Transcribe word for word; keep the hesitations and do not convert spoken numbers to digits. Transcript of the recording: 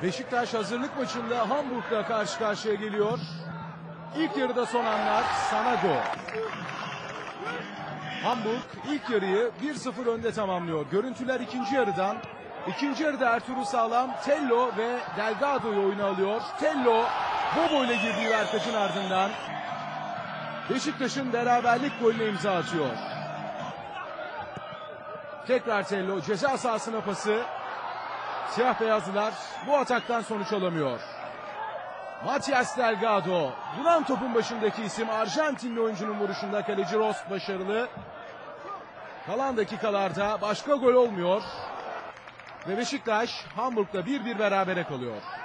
Beşiktaş hazırlık maçında Hamburg'la karşı karşıya geliyor. İlk yarıda son anlar Sanago. Hamburg ilk yarıyı bir sıfır önde tamamlıyor. Görüntüler ikinci yarıdan. İkinci yarıda Ertuğrul Sağlam, Tello ve Delgado'yu oyuna alıyor. Tello Bobo ile girdiği verkaçın ardından Beşiktaş'ın beraberlik golüne imza atıyor. Tekrar Tello ceza sahasına pası. Siyah beyazlılar bu ataktan sonuç alamıyor. Matias Delgado, duran topun başındaki isim. Arjantinli oyuncunun vuruşunda kaleci Rost başarılı. Kalan dakikalarda başka gol olmuyor. Ve Beşiktaş Hamburg'da bir bir berabere kalıyor.